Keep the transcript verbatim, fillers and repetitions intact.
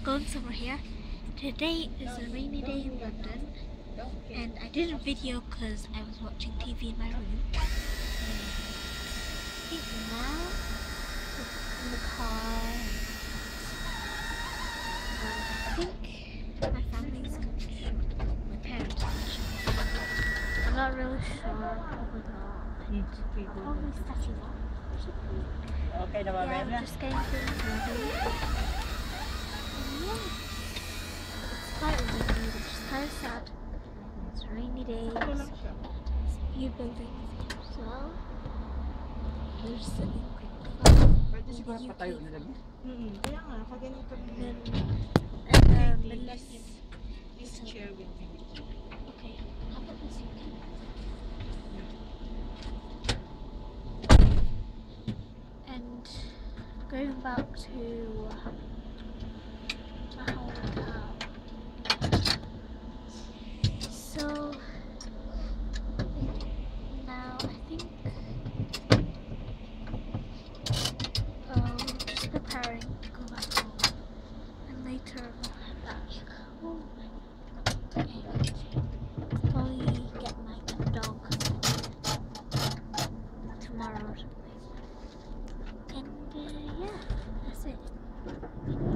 going somewhere here. Today is a rainy day in London, and I did a video because I was watching T V in my room. And I think now we're in the car. And I think my family's my parents. I'm not really sure. Probably not. Probably starting off. Okay, na Yeah, we're just getting things ready. Yeah, it's quite windy, which is kind of sad. It's a rainy day. There's a few buildings as well. Here's the Pwede siguro patayo na lang. Mm, kaya nga, kaganito rin. And then, um, the less This chair will be. okay, how about this U K? And going back to my hometown. So now I think um just preparing to go back home, and later we'll have that. Oh, and probably get like a dog tomorrow or something. And uh, yeah, that's it.